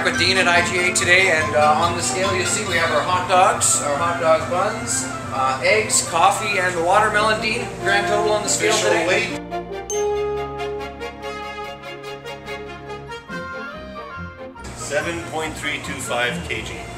with Dean at IGA today, and on the scale you'll see we have our hot dogs, our hot dog buns, eggs, coffee, and the watermelon. Dean, grand total on the scale today? Weight. 7.325 kg.